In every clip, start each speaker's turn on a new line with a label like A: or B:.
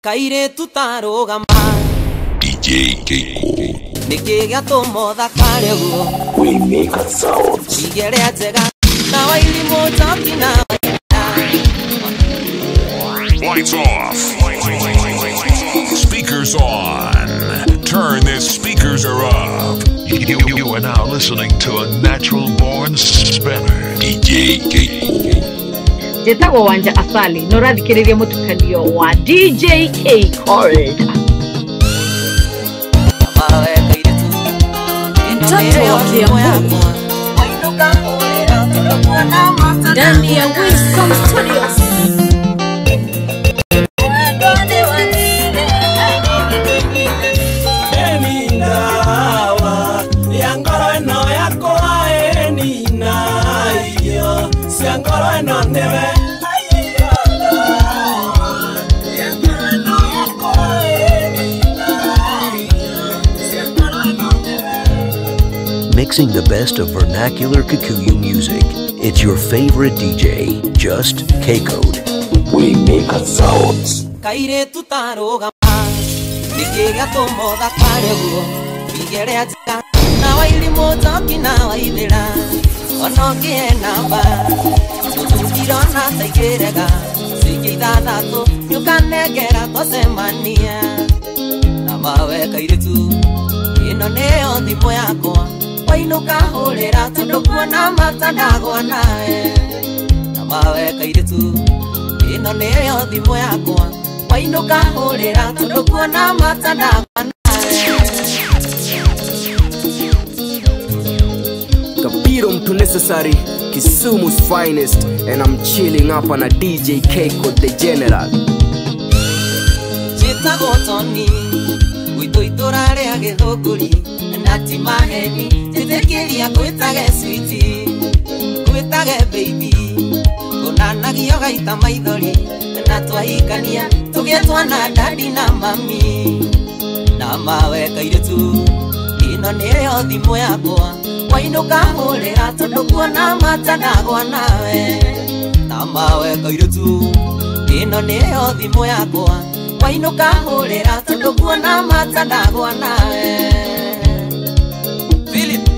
A: Kaire tutarugama
B: DJ Keiko
A: Nikiga tomoda karego
B: We make a sound
A: Igere atega Na waili motoki na
B: Lights off Speakers on Turn the speakers are up You are now listening to a natural born spinner DJ Keiko
C: Jetago wanja asali norathikiriria mutukanio wa DJ Keiko
A: Mtoto wa Kiambu
C: ndani ya Wisdom Studios.
D: Mixing the best of vernacular Kikuyu music. It's your favorite DJ, just K-Code.
B: We make a sounds
A: Kaire tutarugama Nikiga tomoda karego Igere atega Na waili motoki na waithira Onokie namba Tututirona taigerega Sikithatatu Nyukanegera tosemania Na mawe kairitu Ino neo thimo yakwa Wainuka hurira tondu kuona mata ndagwa nawe Na mawe kairitu Ino neo thimo yakwa Wainuka hurira tondu kuona mata ndagwa nawe
E: Kabiro mtu necessary, Kisumu's finest, and I'm chilling up on a DJ Keiko the General.
A: Chita gotoni Wito itorare agethoguri Nati maheni Tetekeria kwetage sweetie Kwetage baby Konanagio gaita maithori Natwahikania Tugetwa na daddy na mami Na mawe kairetu Ino neo thimo yakwa Wainuka hurira tondu kuona mata ndagwa nawe Na mawe kairetu Ino neo thimo yakwa Wainuka hurira tondu kuona mata ndagwa nawe Philip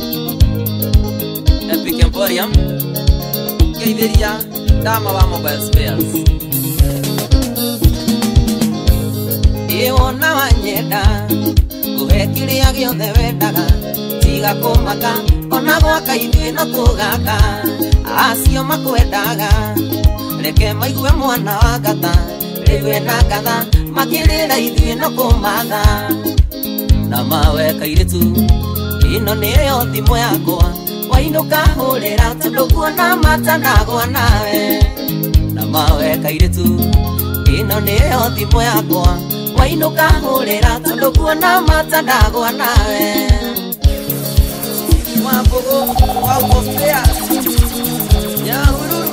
A: Epic Emporium Keiveria Dama wa Mobile Spares Iwona wanyenda Kuhe kiria giothe wendaga Tiga kumaka Ona gwaka ithuĩ no tũgaka Acio makwendaga Reke maigue mwana wa ngata Rĩu na ngatha Makĩrĩra ithuĩ no kũmatha Na mawe kairitu Ino nĩyo thimo yakwa Wainuka hurira tondu kuona mata ndagwa nawe Na mawe kairitu Ino nĩyo thimo yakwa Wainuka hurira tondu kuona mata ndagwa nawe Mabogo out of stairs Nyahururu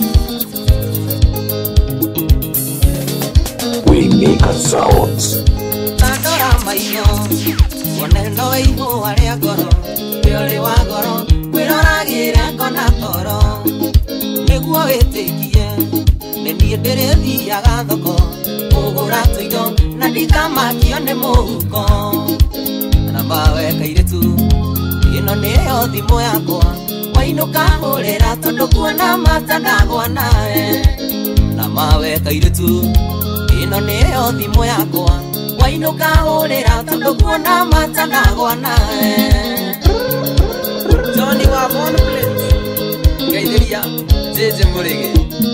B: We make a sounds
A: Tandora maino Woneno imu aria goro Piori wa goro Kwiroragire kona toro Niguo wĩtĩkie Nĩniĩ ndĩrĩthiaga thoko Kũgũra tũindo Na ndikamakio nĩ mũhuko Na mawe kairitu Ino nĩyo thimo yakwa Wainuka hurira tondu kuona mata ndagwa nawe Na mawe kairitu Ino nĩyo thimo yakwa Wainuka hurira tondu kuona mata ndagwa nawe Johnny wa Bon Place Kaitheria Jeje Murege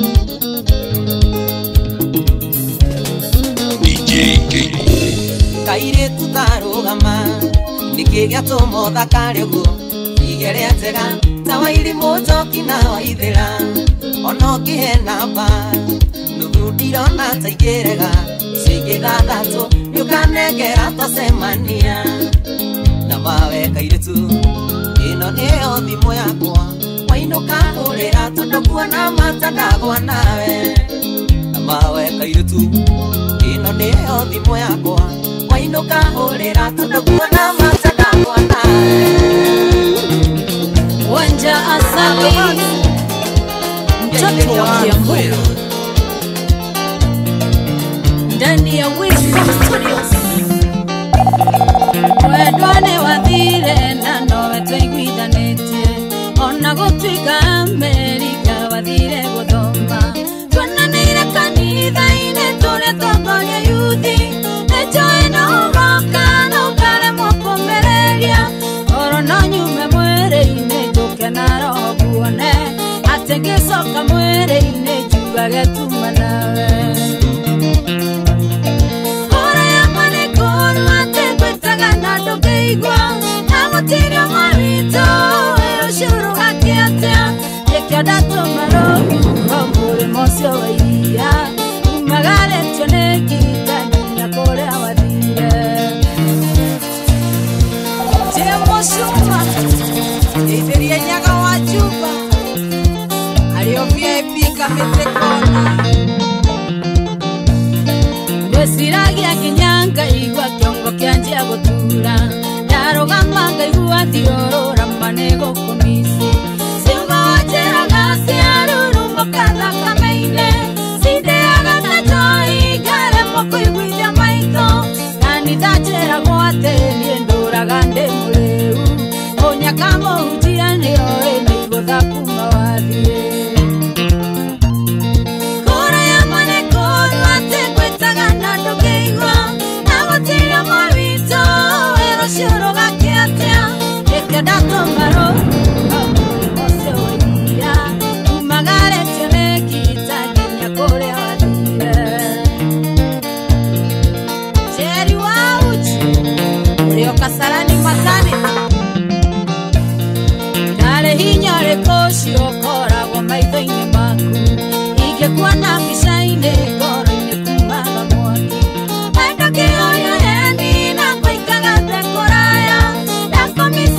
B: DJ Keiko
A: Kaire tutarugama Nikiga tomotha karego Igere atega Ta waili motoki na waithira Ono kihe namba Nuthu ndirona taigerega Sikithatatu Nyukanegera tosemania Na mawe kairitu Ino nĩyo thimo yakwa Wainuka hurira tondu kuona mata ndagwa nawe Na mawe kairitu Ino nĩyo thimo yakwa Wainuka hurira tondu kuona mata ndagwa nawe
C: Wanja asali mtoto wa Kiambu
F: ndani ya Wisdom Studios. Wedwane wathire na nowe twaiguithanĩtie, ona gũtuĩka Amerika wathire gũthoma. Tuonanĩire kanitha-inĩ tũrĩa tongoria yuthi, nĩnjũĩ no ũgoka na ũkaremwo kũmĩrĩria. Oro no nyume mwĩrĩ-inĩ njũke na roho nguone, atĩ ngĩcoka mwĩrĩ-inĩ njugage tuma nawe. Tiro marito, ero shuru hakiatea, yekiada tomaro, amore mosio iria, magale tionekita, nyakore awadire. Temo shuma, iberia nyaga wajuba, alio VIP kametekona. Wesiragia kinyanga igwa kiongo kianjia gotura. Arogamba igua diorora manego komisi Silva wajera gasi aruru mokada kameine Side agata joy gare moko iguida maito Nani dachera goate niendora gande muleu Onya kamo ujiane oe nigo dakuma wadie Kora ya mane koru ate kwetaga nando keigwa Nago tira mawito ero shiro dato maro amore mose oia magare tiene kita kinya kore adire cheri wauchi rio kasarani matani dale hinyare koshi okora go maitho ine maku ike kuana bisaine koro ine kumala mwaki eka ke oya endi na koikaga dekoraya da komisi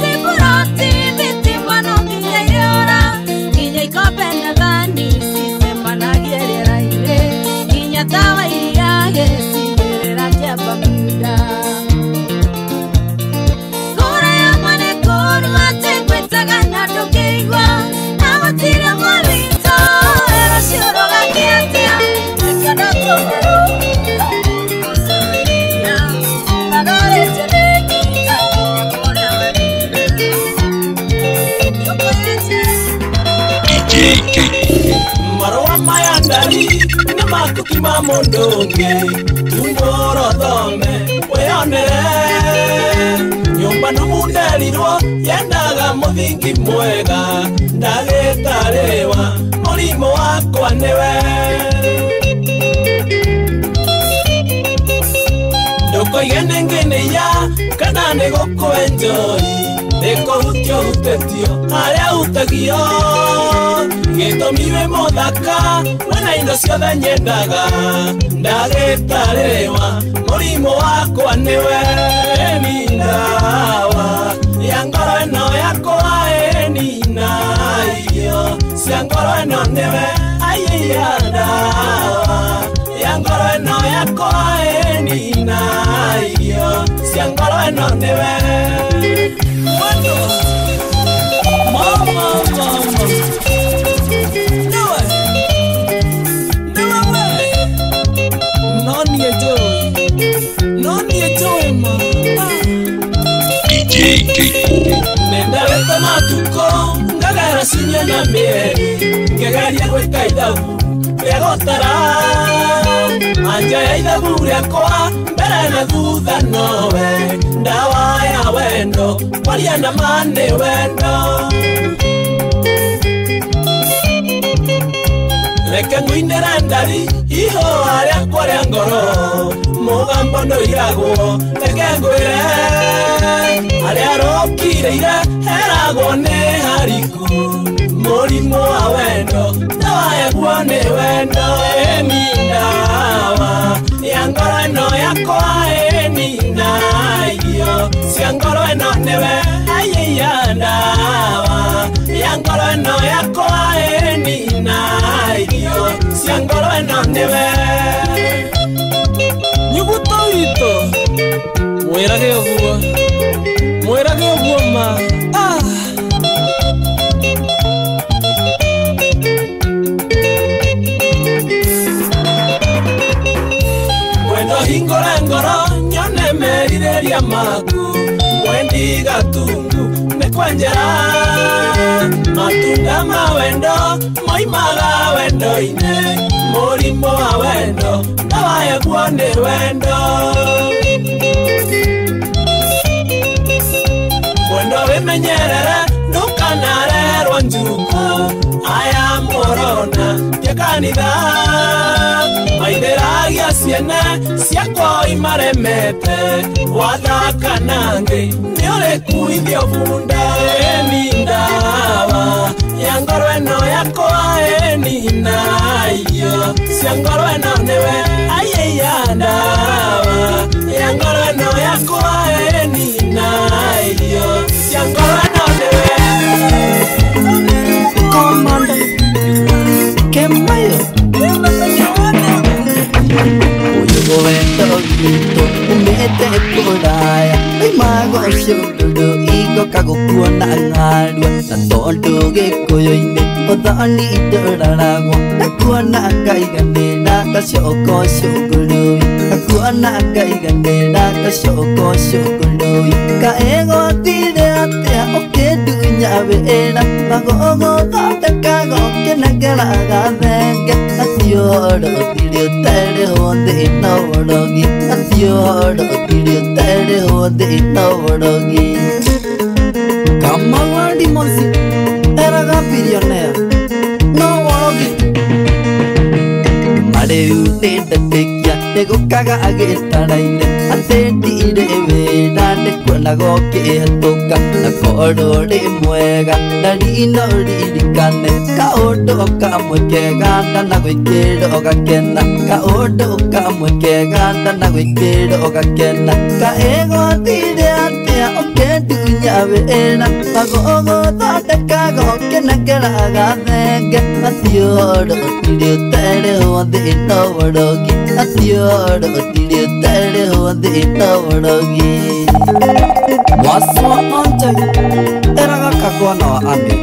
G: Marwa mayandari namatukima mondonge Ungoro thome weonere Nyumba numunerirwo yendaga muthingi mwega Ndagĩtarĩwa mũrimũ wakwa nĩwe Ndũkoige nĩngĩnĩya kana nĩgũkwenjoi Nĩkũhutio hutetio harĩa hutagio Gĩtũmiwe mũthaka wena indo ciothe nyendaga Ndagĩtarĩwa mũrimũ wakwa nĩwe Ĩni ndawa ya ngoro ĩno yakwa ĩni na irio cia ngoro ĩno nĩwe Aiya ndawa ya ngoro ĩno yakwa ĩni na irio cia ngoro ĩno nĩwe Mama Noni ejoy ma DJ Keiko Nenda leta matuko Ngagara sinya na mieri Ngagaria gweka idhabu Begotara Anja ya idhabu riakwa Mbere na thutha nowe Ndawa ya wendo Waria na mane wendo Reke nguinera ndari Iho aria kwaria ngoro Mugambo ndoiragwo Reke ngwire Aria rokireire Heragwo nĩ hariku Mũrimũ wa wendo Ndawa yaguo nĩ wendo Ĩni ndawa Ya ngoro ĩno yakwa Ĩni na irio Cia ngoro ĩno nĩwe Aiya ndawa Ya ngoro ĩno yakwa Ĩni na irio Cia ngoro ĩno nĩwe Nyuguto wito Mwĩrage ũguo ma wengoro nyone merireria maku mwendi gatungu nekwenjera matunda mawendo moimaga wendo ine murimo wa wendo ndawaye kuone wendo wendo wimenyerere ndukanarerwo njuku aya morona yekanitha maitheragia ciene ciakwa imaremete wathaka nangi niurikuithio bunda eni ndawa ya ngoro ĩno yakwa eni nayo cia ngoro ĩno niwe aiya ndawa ya ngoro ĩno yakwa eni nayo cia ngoro ĩno niwe komanda kemayo wendo gitu umete kuraya imago shududu igo kagukuona ngalwa na tondu gikuyu-ini uthoni iduraragwo nakuona ngaiganira gacoko cugurui nakuona ngaiganira gacoko cugurui kaegotire atia ukindunya wira magogo thondekaga ukinengeraga thenge athiorotire utere hothe inaworogi athiorotire utere hothe inaworogi kama wandi mosi eraga billionaire no worogi mareunindetekia nigukaga agitaraire atendire wira nikuona gokihituka na korwo ri mwega na rino ririkane kaundu kamwe kega na gwikira ugakena kaundu kamwe kega na gwikira ugakena kaegotire atia ukindunya wira magogo thondekaga ukinengeraga thenge athiorotire utere hothe inaworogi athiorotire utere hothe inaworogi waswa onjai eraga kakwana wa ame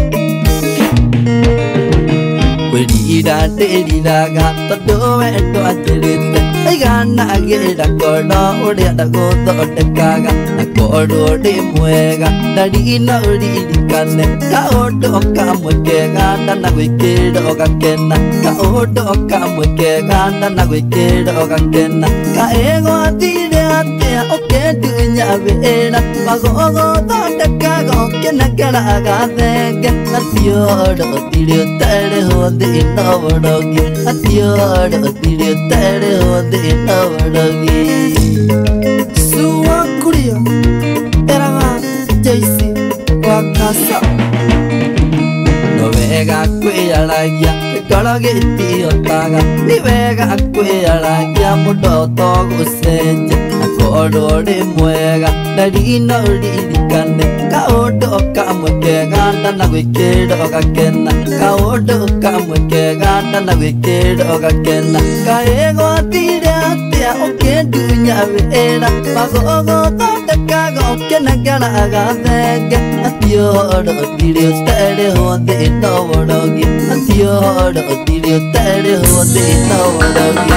G: kwirira ndiriraga tondu wendo anjirite aiganagirira kono uria ndaguthondekaga na korwo ri mwega na rino ririkane kaundu kamwe kega na gwikira ugakena kaundu kamwe kega na gwikira ugakena kaegotire atia ukindunya wira magogo thondekaga ukinengeraga thenge athiorotire utere hothe inaworogi athiorotire utere hothe inaworogi suwa kuria eraga jaisi wakasa no wega kwiyaragia gikoro gitiotaga ni wega kwiyaragia mundu togucenjia na korwo ri mwega na rino ririkane kaundu kamwe kega na gwikira ugakena kaundu kamwe kega na gwikira ugakena kaegotire atia ukindunya wira magogo thondekaga ukinengeraga thenge athiorotire utere hothe inaworogi athiorotire utere hothe inaworogi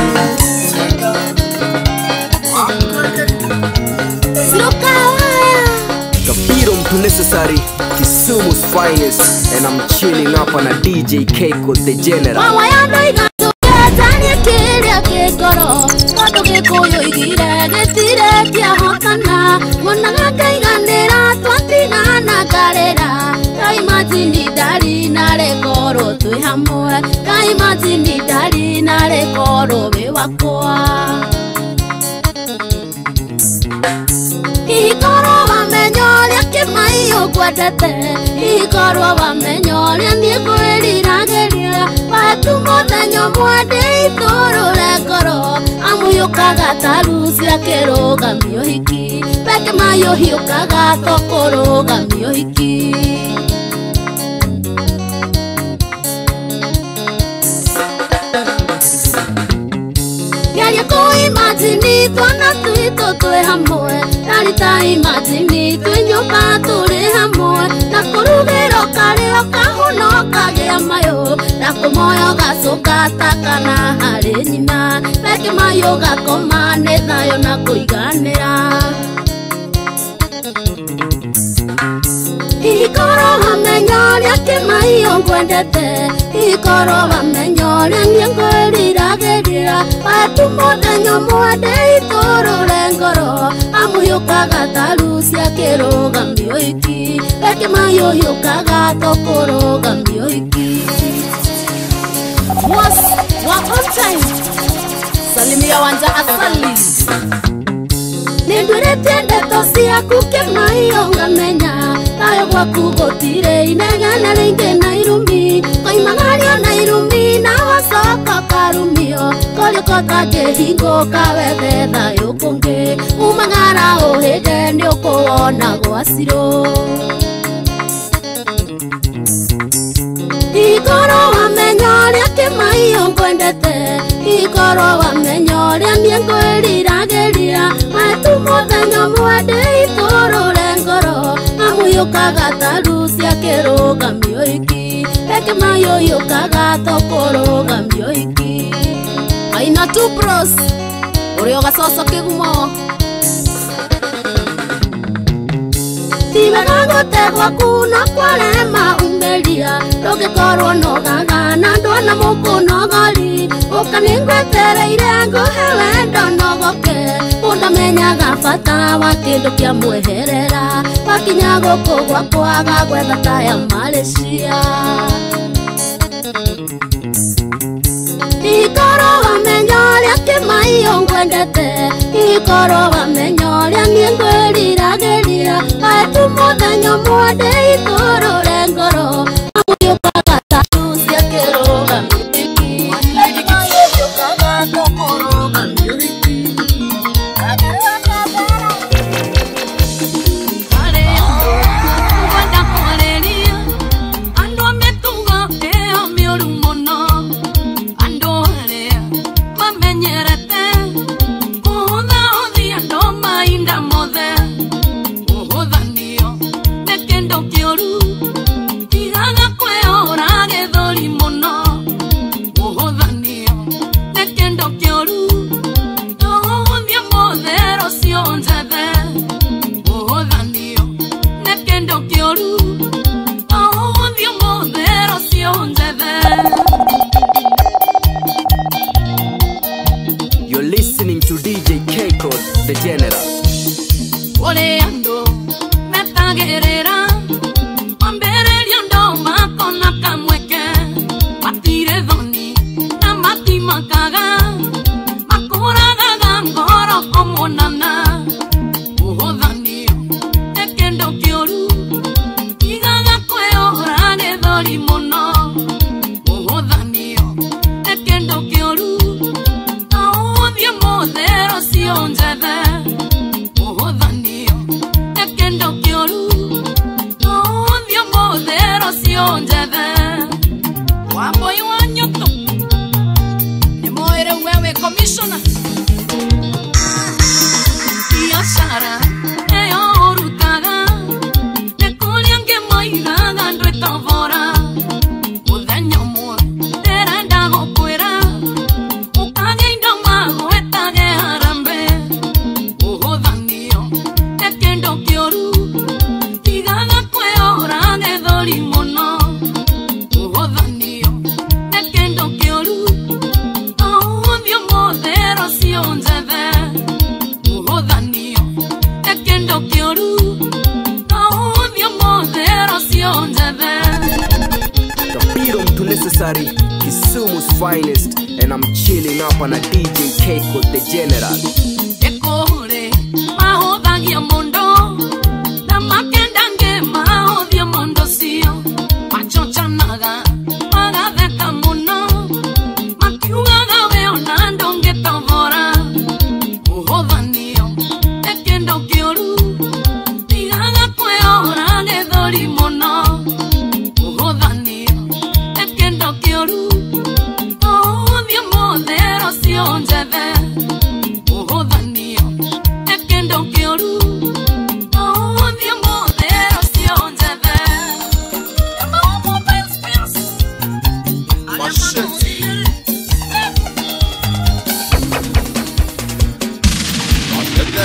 E: Freedom to necessary, Kisumu's finest, and I'm chilling up on a DJ Keiko the General.
F: Ikorwo wamenyoria niĩ kwĩriragĩria watu mũthenya mwende itũrũre ngoro amũyũkaga taru cia kĩrũgamio hiki peke mayũhiũkaga tokũrũgamio hiki geria kũimagini twana twitũ twĩ hamwe narita imagini twĩ nyũmba tũrĩ hamwe na kũrugĩrwo karĩo kahuno kagĩa mayũ na moyo gacoka kana harĩ nyina reke mayo gakomane thayo na kũiganĩra ikoro wamenya ũrĩa kĩmaio ngwendete ikoro wamenya ũrĩa niĩ ngwĩriragĩria watu mũthenya ũmwe ndĩitũrũre ngoro amũhiũkaga taru cia kĩrũgamio iki reke mayo hiũkaga tũkũrũgamio iki was wa on time salimia wanja asali nindwirĩtie ndeto ciaku kĩmaio ngamenya tayo gwaku gũtirĩ inegene rĩingĩ na irumi koimagario na irumi na wacoka karumio kũrĩko kangĩhingũka wethe thayũ kũngĩ umagara ũhĩge nĩ ũkũwona gwacirũ ikoro wamenya ũrĩa kĩmaio ngwendete ikoro wamenya ũrĩa niĩ ngwĩriragĩria watu mũthenya ũmwe ndĩitũrũre ngoro amũhiũkaga taru cia kĩrũgamio iki reke mayo hiũkaga tũkũrũgamio iki aina tu bros ũrĩa ũgacoco kĩgumo tiwega gũtegwa kuna kwarema umĩria ndũngĩkorwo nogaga na ndwana mũkũnogori ũkanĩngwetereire ngũhe wendo nogoke ũndamenyaga bata wa kĩndũ kĩa mweherera wakinya gũkũ gwakwaga gwetha taya Malaysia ikoro wamenya ũrĩa kĩmaio ngwendete ikoro wamenya ũrĩa niĩ ngwĩriragĩria watu mũthenya ũmwe ndĩitũrũre ngoro amũhiũkaga taru cia kĩrũgamio iki reke mayo hiũkaga tũkũrũgamio iki
E: You're listening to DJ Keiko, the General.
F: Oleando, metagerera, ambererio ndo makona kamweke, matire doni, na mati makaga, makuraga gangoro omonana, uhodhanio, ekendo kioru, igaga kweo rage dori mono, uhodhanio, ekendo kioru, odio modero sionjeve, uhodhanio, ekendo kioru, odio modero sionjeve, wamboy wanyoto, nemoere wewe commissioner, iashara, eorutaga, nekoliange moiraga ndretavora, muthenya umwe, terenda gokwĩra, ukage indo magwetage harambe, uhodhanio, ekendo kioru, tigaga kwĩora gĩthũri mũno, uhodhanio, ekendo kioru, ahũthio mũthero cionjeve, uhodhanio, ekendo kioru, ahũthio mũthero cionjeve.
E: Kapiro mtu necessary, Kisumu's finest, and I'm chilling up on a DJ Keiko, the General.
F: Ekore, mahothagia mundo, na makendange mahothagia mundo sio, machochanaga, magatheka muno, makiugaga weo na ndũngĩtobora, uhodhanio, ekendo kioru, tigaga kwĩora gĩthũri mũno, uhodhanio, ekendo kioru, ahũthio mũthero cionjeve, uhodhanio.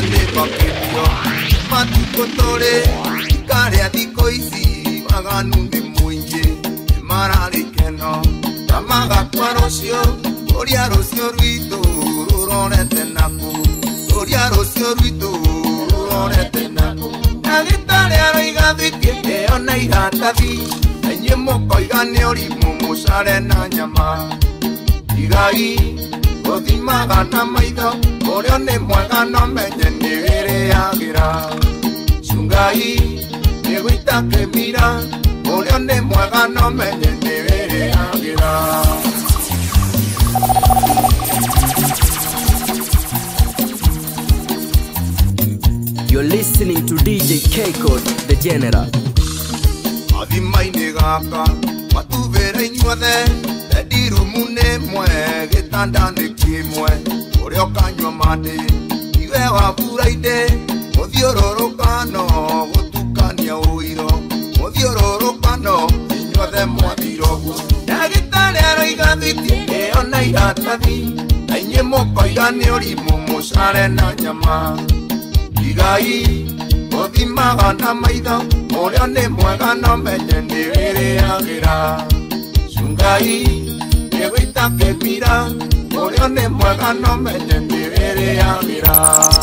H: nĩ makĩrio matukũ tũrĩ ikarĩa thikũ ici waganu nĩ mũingĩ nĩ mararĩkeno ta magakua rũciũ ũrĩa rũciũ rwitũ rũrorete naku ũrĩa rũciũ rwitũ rũrorete naku ndagĩtarĩ aroiga thwiti ĩyo na iratathi na inyuĩ mũkoiga nĩ ũrimũ mũcare na nyama igai gũthimaga na maitho ũrĩa nĩ mwega no menye nĩ wĩrĩagĩra cungai nĩ gũita kĩmira ũrĩa nĩ mwega no menye nĩ wĩrĩagĩra.
E: You're listening to DJ K-Code, the General.
H: Athimainĩ gaka matuvĩra inyuothe endirumu nĩ mwe gĩtanda nĩ kĩmwe ũrĩa ũkanyua mandĩ iwe wambura inde mũthiũrũrũkano gũtukania ũiro mũthiũrũrũkano inyuothe mwathirogu ndagĩtarĩ aroiga thwiti ĩyo na iratathi na inyuĩ mũkoiga nĩ ũrimũ mũcare na nyama igai gũthimaga na maitho ũrĩa nĩ mwega no menye nĩ wĩrĩagĩra cungai nĩ gũita kĩmira ũrĩa nĩ mwega no menye nĩ wĩrĩagĩra.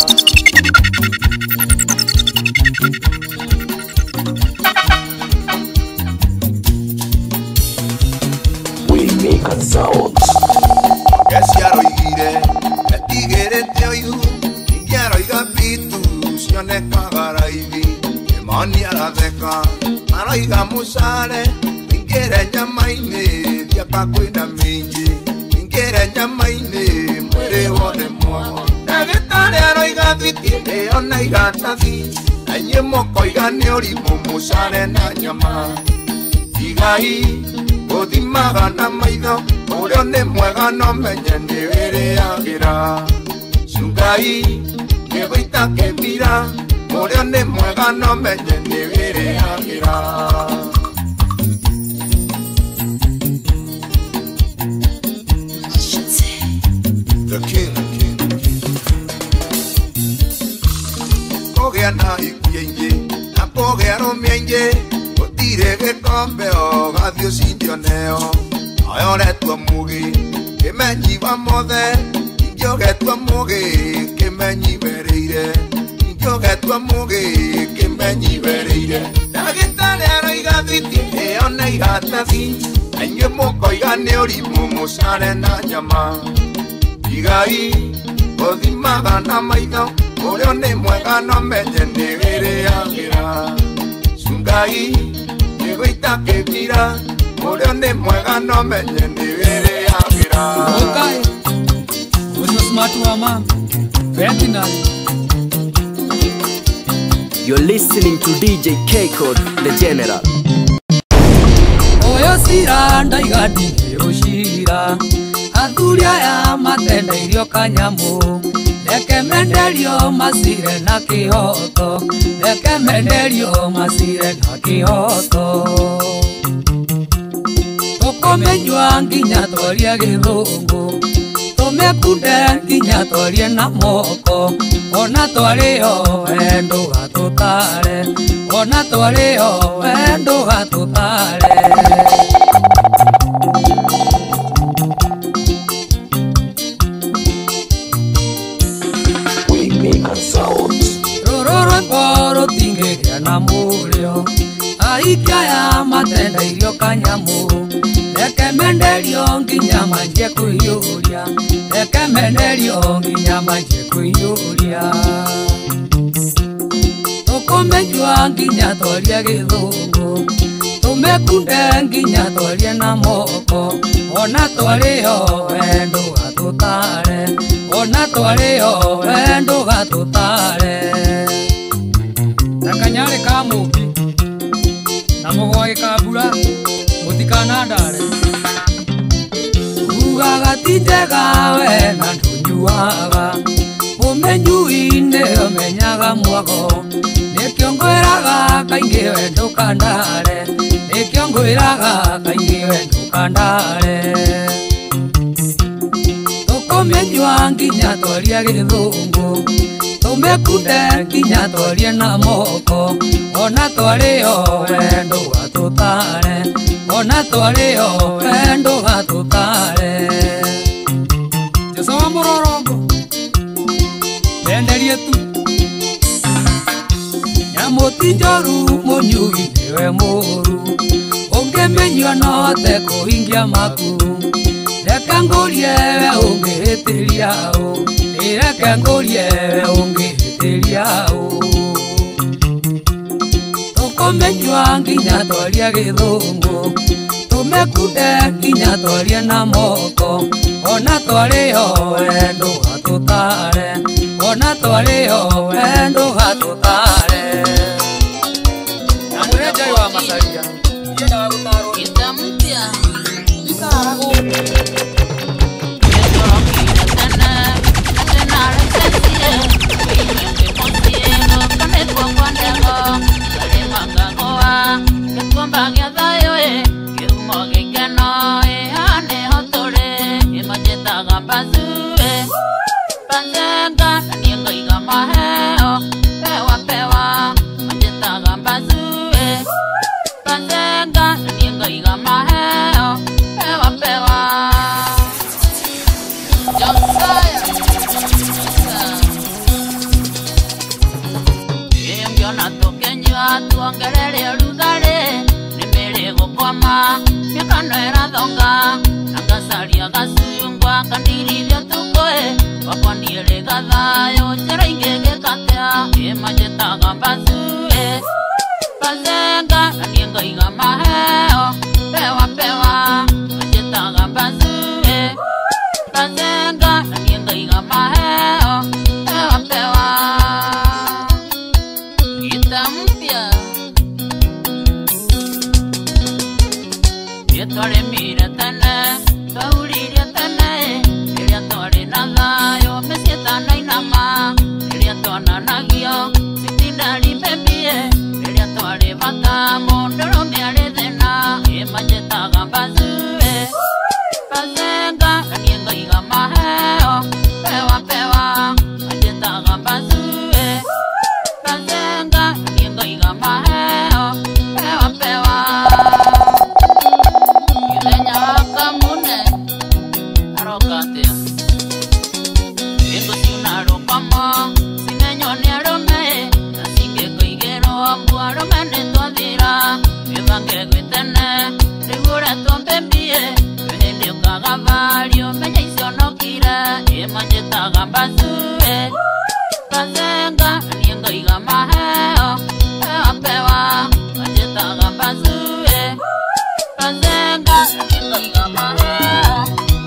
B: We make a sound.
H: Geciaroigire etigĩrĩte ũihu ingĩaroiga bitu cionekaga raithi Imani aratheka aroiga mũcare ingĩre nyama-inĩ thiaka kwĩna mĩingĩ ingĩre nyama-inĩ mwĩrĩ wothe mwogo ndagĩtarĩ aroiga thwiti ĩyo na iratathi na inyuĩ mũkoiga nĩ ũrimũ mũcare na nyama igai gũthimaga na maitho ũrĩa nĩ mwega no menye nĩ wĩrĩagĩra cungai nĩ gũita kĩmira ũrĩa nĩ mwega no menye nĩ wĩrĩagĩra. The king. Kũgĩa na ikuũ ingĩ na kũgĩa rũmia ingĩ gũtirĩ gĩkombe o gathiĩ ũcindio neo ayoretwo mũgĩ kĩmenyi wa mothe ingĩogetwo mũgĩ kĩmenyi werĩire ingĩogetwo mũgĩ kĩmenyi werĩire ndagĩtarĩ aroiga thwiti ĩyo na iratathi na inyuĩ mũkoiga nĩ ũrimũ mũcare na nyama igai gũthimaga na maitho ũrĩa nĩ mwega no menye nĩ wĩrĩagĩra cungai nĩ gũita kĩmira ũrĩa nĩ mwega no menye nĩ wĩrĩagĩra.
I: Okay. Who's the smart woman? Ferdinand.
E: You're listening to DJ K-Code, the General.
I: Oyo sira ndaigadi ushira athuri aya matendeirio kanyamu reke menderio masire na kĩhoto reke menderio masire na kĩhoto tũkũmenywa nginya twarie gĩthũngũ tũmekunde nginya twarie na moko ona twarĩo wendo gatũtare ona twarĩo wendo gatũtare.
B: We make a sound.
I: Rũrũ rwĩmbo rũtingĩgĩa na mũrĩo aikia ya matendeirio kanyamu reke menderio nginya manjie kwĩyũria reke menderio nginya manjie kwĩyũria tũkũmenywa nginya twarie gĩthũngũ tũmekunde nginya twarie na moko ona twarĩo wendo gatũtare ona twarĩo wendo gatũtare. Na kanyarĩ ka mũmbi na mũgwagĩ ka mbura mũtikanandare ugaga ti njega we na ndũnyuaga ũmenyui-inĩ ũmenyaga mwago nĩkĩo ngwĩraga kaingĩ we ndũkandare nĩkĩo ngwĩraga kaingĩ we ndũkandare tũkũmenywa nginya twarie gĩthũngũ tumekunde nginya twarie na moko ona twario wendo gatutare ona twario wendo gatutare Jesu wa murorongo enderie tu Nyamuti njoru munyui niwe muru ungemenywa no te kuhingia makuru reka ngurie we ungihitiria u reka ngurie we ungihitiria u tukomenywa nginya twarie githungu tumekunde nginya twarie na moko ona twario wendo gatutare ona twario wendo gatutare Nyamure Njai wa Masaria yenda wa gutaro
F: Itampia
I: Ikarago
F: tuongerere rugare nimere gukoma nikanera thonga nagacaria gacungwa kandirithio tukoe wakoniere gathayo njĩra ingĩgĩkatea ĩmanjĩtaga mbacue bazenga na niĩ ngaiga maheo pewa pewa manjĩtaga mbacue bazenga na niĩ ngaiga maheo pewa pewa mpya Yetore mire tene Taurire tene Iria tore na thayo Mesieta na inama Iria tona nagio Sitindari bebie Iria tore bata Mondoro miare thena Imanjetaga mbazue Bazenga Nanienga iga maheo Pewa pewa Manjetaga mbazue Bazenga Nanienga maheo Pewa pewa Yudenya wakamune Arokatea Ingo siunaro kama Sinenyo ni arome Nasinge koigero Ambu arome netuadhira Yubange gwitene Rigure tumbembie Yuhende ukagavalio Menye isionokire Imanjetaga mbazue Bazenga Nanienga iga maheo Pewa pewa Manjetaga mbazue Bazenga Nanienga iga maheo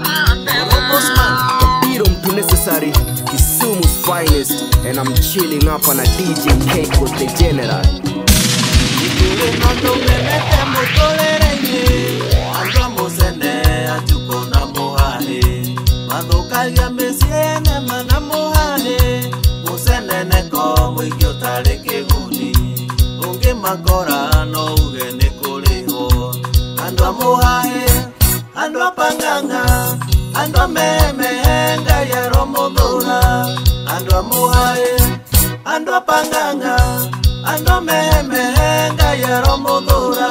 E: Freedom to necessary, Kisumu's finest, and I'm chilling up on a DJ Keiko the General.
G: Ikure nondo memete mutolereine Andwa musene achuko na muhane Mathukagia mesiene mana muhane Musene neko mwingio tare kiguni Ungi makora no uge nikuriho Andwa muhae, andwa panganga Andwa memehenga ya romodura Andwa muhae, andwa panganga Andwa memehenga ya romodura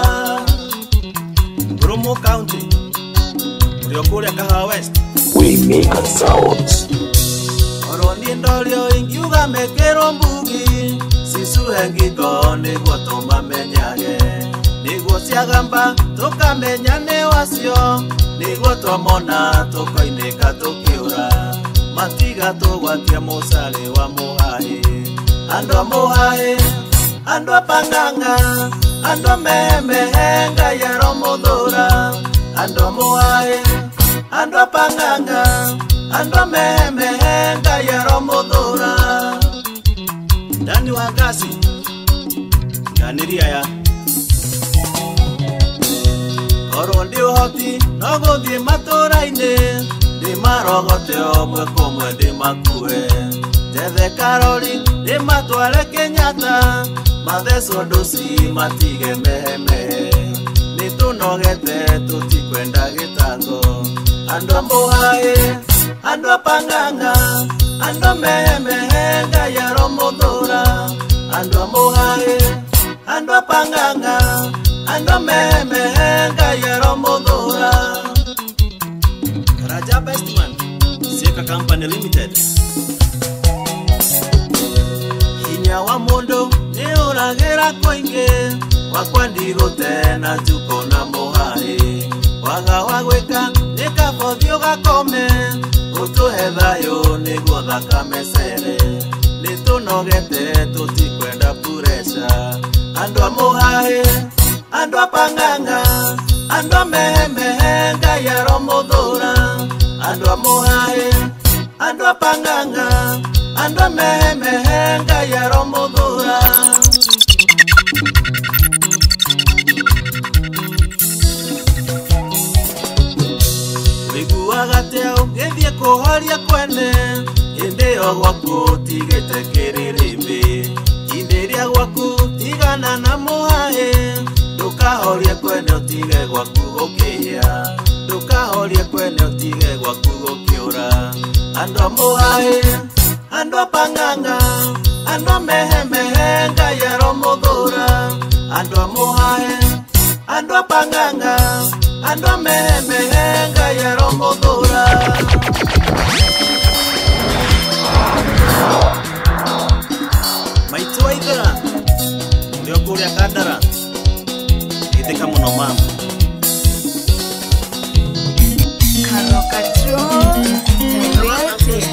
G: Rumo County Muriokuria Kahawa West
B: We make sounds.
G: Oroni ndolio ingiuga mekero mbugi Sisu hengiko niguo tumamenyage Niguo ciagamba tukamenyane wasio Niguo twamona tukoinĩka tukiura Matiga tugwatia musale wa muhae Andũ a muhae, andũ a panganga Andũ a memehenga ya romuthura Andũ a muhae, andũ a panganga Andũ a memehenga ya romuthura Ndani wa kasi Nganiria ya Oro ndi uhoti no guthie matũra-inĩ ndimarogote omwe kũmwe ndimakue Tethe Karori ndimatware Kenyatta mathecwo ndũci matige mehemehe nĩtũnogete tũtikwenda gĩtango andũ a muhae andũ a panganga andũ a mehemehe Ngai aromo andwa muhae andwa panganga andwa memehenga yero mudhura Raja Bestman Sieka Company Limited Hinya wa mundu ni uragira koinge wakwandigo tena juko na muhae waga wagwika nikabothio gakome utuhe thayo niguo thakame cere nitunogete tutikwenda puresha andwa muhae andwa panganga andwa mehemehenga yero mudhura andwa muhae andwa panganga andwa mehemehenga yero mudhura Wiguagateo gethie kuhoria kwene indeo gwaku tigete kiririmbi indiria gwaku tigana na muhae ndukahorie kwene utige gwaku gukihia ndukahorie kwene utige gwaku gukiura andwa muhae andwa panganga andwa mehemehenga yero mudhura andwa muhae andwa panganga andwa mehemehenga yero mudhura Maitwa ithera ndio kuria kadara itheka muno mama
F: Karoka True the real thing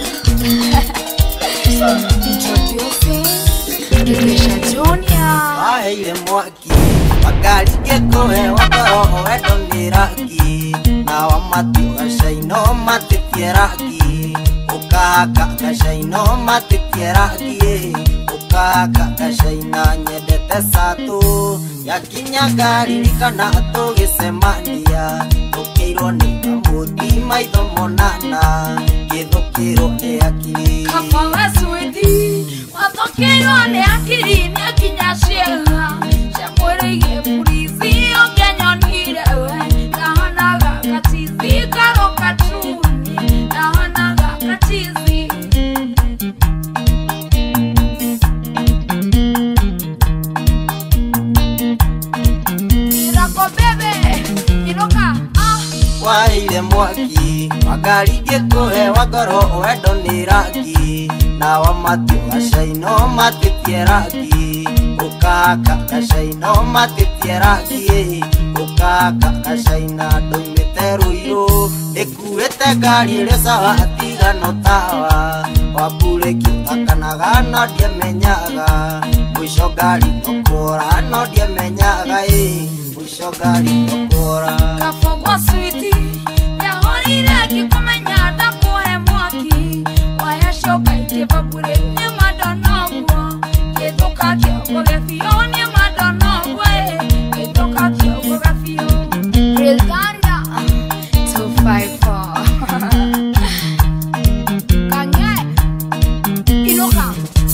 F: Introducing Rikesha Junior
A: Aheire mwaki Magari gekohe wakoro wedo niraki Na wamati washaino matitieraki Ukaka kashaino matitieraki Ukaka kashaina nyedete satu Yakinya gari likana tugisemania Tukiro ni kamuti maitho monana Githukiro ni akiri
F: Kapawe swedi Wathokiro ni akiri ni akinya shega Shemwere purizi Ogenyo nirewe Nahanaga katizi Karoka True Nahanaga katizi Irako bebe Iroka
A: Waile mwaki Magari gekohe wakoro wedo niraki Na wamati washaino matitieraki Ukaka kashaino matitieraki Ukaka kashaina doimiteru iro Ekuete gari resawa atigano tawa Wapure kiutakanaga no diemenyaga Mwisho gari nokora no diemenyaga Mwisho gari nokora
F: Kafogwa switi Yahorire kikumenya dakuhe mwaki Wayashoka ikebabure ni madonogwa Ketoka kiogo gefio ni madonogwa Ketoka kiogo gefio Real Ganda 254 Kanye Iloka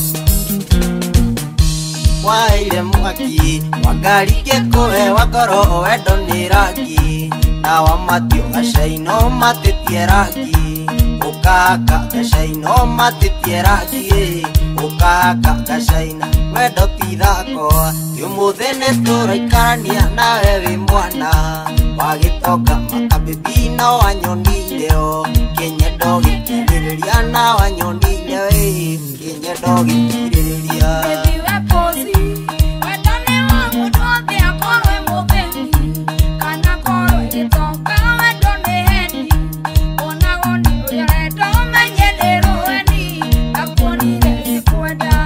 A: Waile mwaki Magari gekohe wakoro wedo niraki Na wamatio gashaino matitieraki Ukaka gashaino matitieraki Ukaka gashaina wedo tithako Tiumuthene turaikania nawe wi mwana Wagitoka makabibi na wanyonileo Kinyedo gikiriria na wanyonileo Kinyedo gikiriria
F: Ediwe pozi Wedone wangu dothi akorwe mubeni Kana korwe itoka wedone heni Onagoni uyaredo menyedero weni Akonire sikweda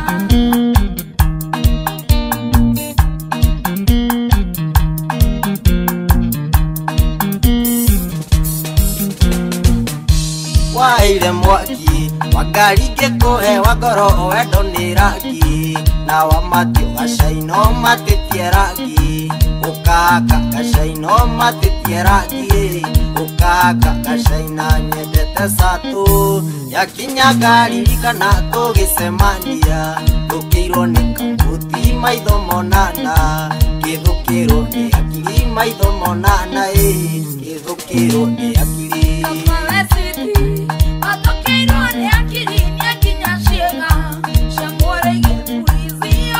A: Waile mwaki Magari gekohe wakoro wedo niraki Na wamatio gashaino matitieraki Ukaka gashaino matitieraki Ukaka gashaina nyedete satu Yakinya gari likana tugisemania Tukiro ni kamuti maitho monana Githukiro ni akiri maitho monana Githukiro ni akiri
F: Kapawe switi Wathokiro ni akiri ni akinya shega Shemwere purizi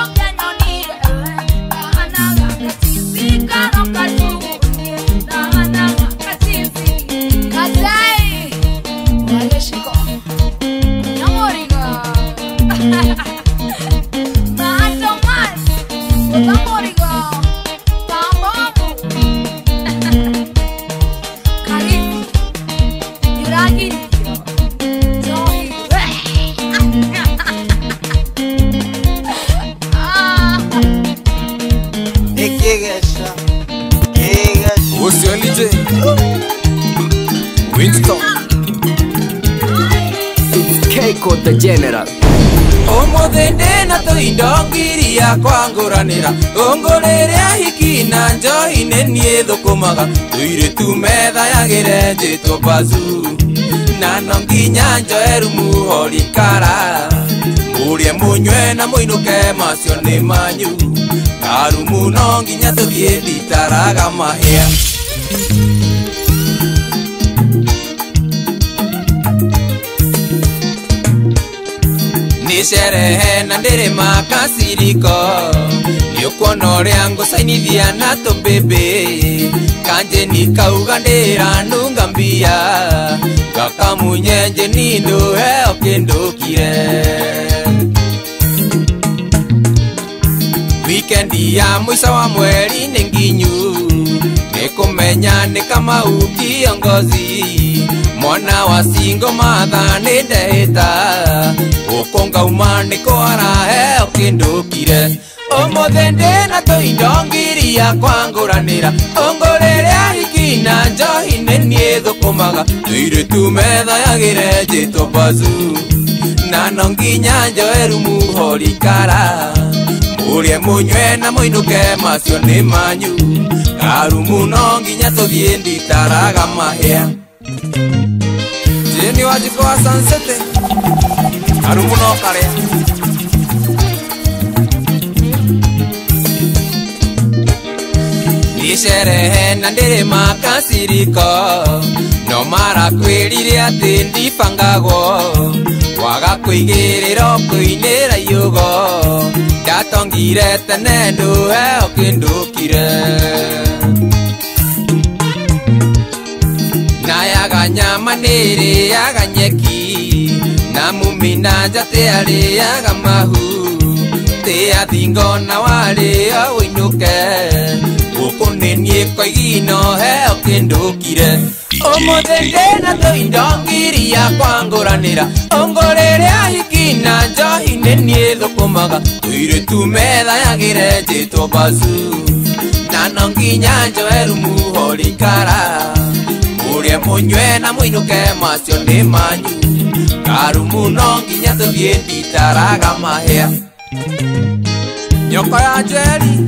E: the general.
G: Umuthinde na tuindongiria kwanguranira ungurire hiki na njohi nenie thukumaga tuire tumetha yagire njitwo bazu na no nginya njoeru muhorikara murie munywe na muinuke macio ni manyu karu muno nginya tuthie nditaraga mahia ni sherehe na ndiri makasiriko niukuona uria ngucainithia na tubebe kanje nikauga ndira nunga mbia gakamunyenje nindu heo kindukire wikendi ya mwisho wa mweri ni nginyu nikumenya ni kama ukiongozi mwana wa singo matha ni ndehita ukonga umani kwara heo kindukire umuthinde na tuindongiria kwanguranira ungurire hiki na njohi nenie thukumaga tuire tumetha yagire njitwo bazu na no nginya njoeru muhorikara murie munywe na muinuke macio ni manyu karu muno nginya tuthie nditaraga mahia jeni wajiko wa sansete karu muno karea ni sherehe na ndiri makasiriko no marakwirire ati ndibangagwo waga kwigirira kuinira yugo ndatongire tene nduhe ukindukire nayaga nyama niriaga nyeki na mumina njate ariaga mahu tia thingo na waria uinuke ukunenie kwa igino he ukindukire umuthinde na tuindongiria kwanguranira ungurire hiki na njohi nenie thukumaga tuire tumetha yagire njitwo bazu na no nginya njoeru muhorikara murie munywe na muinuke macio ni manyu karu muno nginya tuthie nditaraga mahia nyoko ya njeri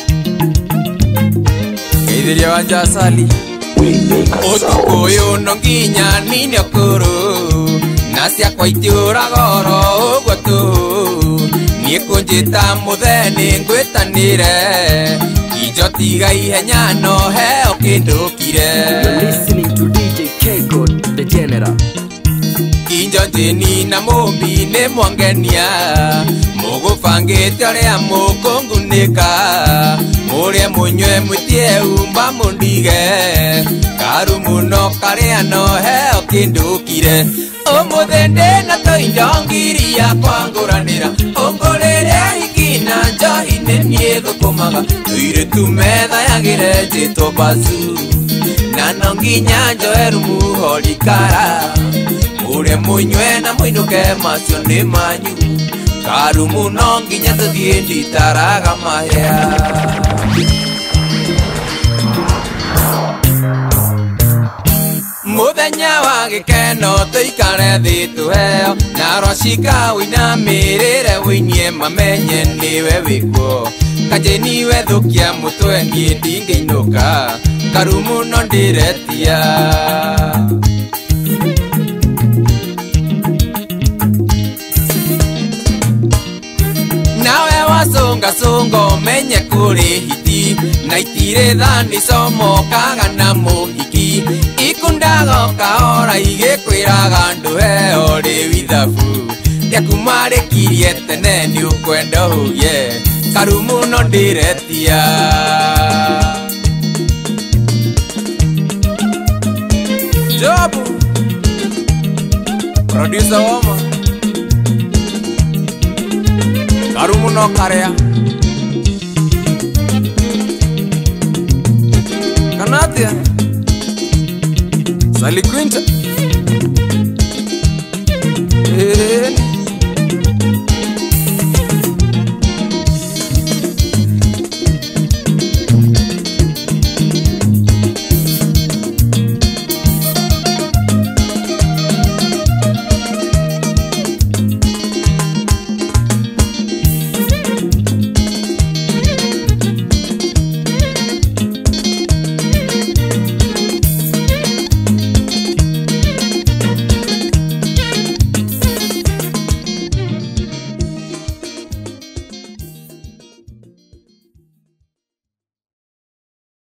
G: geithiria wa njasali utuku uyu no nginya nine ukuru na ciakwa itiuraga oro uguo tu nie kunjita mutheni ngwitanire ijo tiga ihenya no he ukindukire.
E: You're listening to DJ Keiko the general.
G: Injo njini na mumbi ni mwangenia mugubangite uria mukungunika murie munywe mutie umba mundige karu muno karia no he ukindukire umuthinde na tuindongiria kwanguranira ungurire hiki na njohi nenie thukumaga tuire tumetha yagire njitwo bazu na no nginya njoeru muhorikara murie munywe na muinuke macio ni manyu karu muno nginya tuthie nditaraga mahia muthenya wa gikeno tuikare thi tuheo na rocika winamirire winie mamenye niwe wikuo kaje niwe thukia mutwe nie ndingeinuka karu muno ndiretia nawe wasonga songo menye kuri hiti na itire thani somo kaga na muhiki ikundago kaora igikwiraga nduhe ori withabu yakumarikirie tene ni ukwenda huye karu muno ndiretia Jobu producer woma karu muno karea kanatia Sally Quinta